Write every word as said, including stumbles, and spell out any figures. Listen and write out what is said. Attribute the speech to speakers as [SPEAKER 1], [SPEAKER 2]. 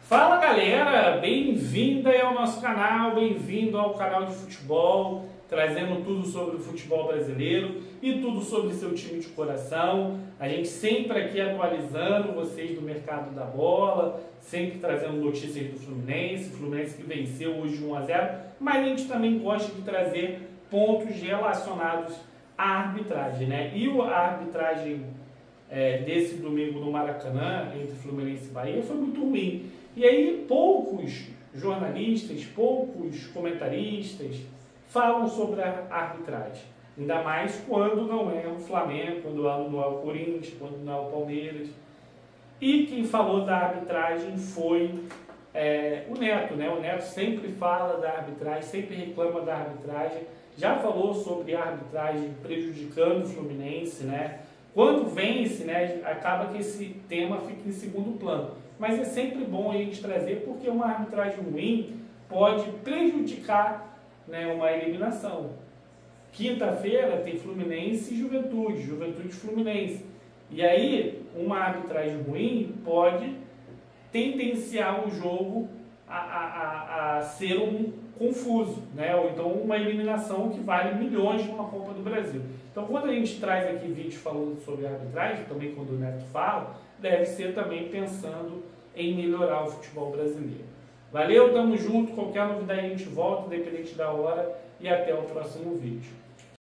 [SPEAKER 1] Fala galera, bem-vinda ao nosso canal, bem-vindo ao canal de futebol, trazendo tudo sobre o futebol brasileiro e tudo sobre seu time de coração. A gente sempre aqui atualizando vocês do mercado da bola, sempre trazendo notícias do Fluminense, Fluminense que venceu hoje um a zero, mas a gente também gosta de trazer pontos relacionados à arbitragem, né? E a arbitragem é, desse domingo no Maracanã, entre Fluminense e Bahia, foi muito ruim. E aí poucos jornalistas, poucos comentaristas falam sobre a arbitragem. Ainda mais quando não é o Flamengo, quando não é o Corinthians, quando não é o Palmeiras. E quem falou da arbitragem foi é, o Neto, né? O Neto sempre fala da arbitragem, sempre reclama da arbitragem. Já falou sobre a arbitragem prejudicando o Fluminense, né? Quando vence, né, acaba que esse tema fica em segundo plano. Mas é sempre bom a gente trazer, porque uma arbitragem ruim pode prejudicar, né, uma eliminação. Quinta-feira tem Fluminense e Juventude, Juventude e Fluminense. E aí, uma arbitragem ruim pode tendenciar o jogo a, a, a, a ser um confuso, né? Ou então uma eliminação que vale milhões numa Copa do Brasil. Então, quando a gente traz aqui vídeos falando sobre a arbitragem, também quando o Neto fala, deve ser também pensando em melhorar o futebol brasileiro. Valeu, tamo junto, qualquer novidade a gente volta, independente da hora, e até o próximo vídeo.